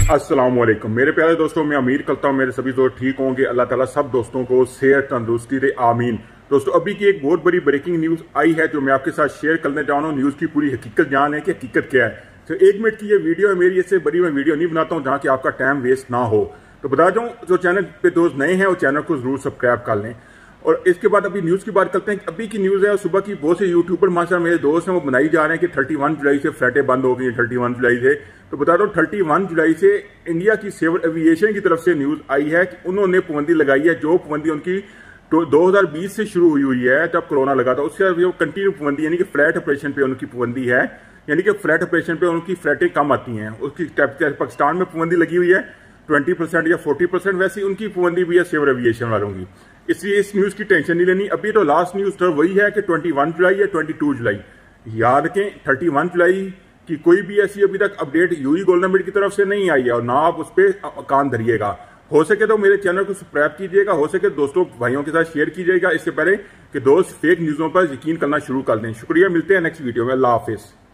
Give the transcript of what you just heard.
अस्सलाम वालेकुम मेरे प्यारे दोस्तों, मैं उम्मीद करता हूँ मेरे सभी दोस्त ठीक होंगे। अल्लाह ताला सब दोस्तों को सेहत तंदुरुस्ती दे, आमीन। दोस्तों, अभी की एक बहुत बड़ी ब्रेकिंग न्यूज आई है जो मैं आपके साथ शेयर करने जा रहा हूँ। न्यूज की पूरी हकीकत जान है कि हकीकत क्या है। तो 1 मिनट की ये वीडियो है मेरी, इससे बड़ी मैं वीडियो नहीं बनाता हूँ जहाँ की आपका टाइम वेस्ट ना हो। तो बता दूँ, जो चैनल पे दोस्त नए हैं वो चैनल को जरूर सब्सक्राइब कर लें। और इसके बाद अभी न्यूज की बात करते हैं। अभी की न्यूज है, सुबह की बहुत से यूट्यूबर माशाल्लाह मेरे दोस्त हैं वो बनाई जा रहे हैं कि 31 जुलाई से फ्लाइटें बंद हो गई हैं। 31 जुलाई से तो बता दो, 31 जुलाई से इंडिया की सिविल एविएशन की तरफ से न्यूज आई है कि उन्होंने पाबंदी लगाई है। जो पाबंदी उनकी 2020 से शुरू हुई है जब कोरोना लगा था, उससे वो कंटिन्यू पाबंदी, यानी कि फ्लाइट ऑपरेशन पे उनकी पाबंदी है। यानी कि फ्लाइट ऑपरेशन पे उनकी फ्लाइटें कम आती हैं। उसकी पाकिस्तान में पाबंदी लगी हुई है 20% या 40%, वैसी उनकी पाबंदी भी है सिविल एविएशन वालों की। इसलिए इस न्यूज की टेंशन नहीं लेनी। अभी तो लास्ट न्यूज तो वही है कि 21 जुलाई या 22 जुलाई। याद रखें, 31 जुलाई की कोई भी ऐसी अभी तक अपडेट यूई गवर्नमेंट की तरफ से नहीं आई है और ना आप उस पर कान धरिएगा। हो सके तो मेरे चैनल को सब्सक्राइब कीजिएगा, हो सके दोस्तों भाइयों के साथ शेयर कीजिएगा, इससे पहले कि दोस्त फेक न्यूजों पर यकीन करना शुरू कर दें। शुक्रिया, मिलते हैं नेक्स्ट वीडियो में। अल्लाह हाफिज।